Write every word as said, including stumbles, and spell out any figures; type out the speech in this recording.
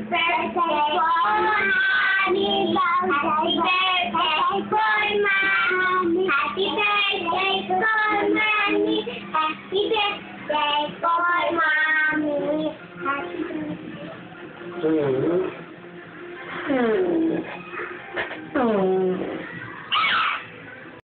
birthday, mommy. Happy birthday, for mommy. Happy birthday, for mommy. Happy birthday, for mommy. Happy birthday. Hmm. Hmm. Hmm.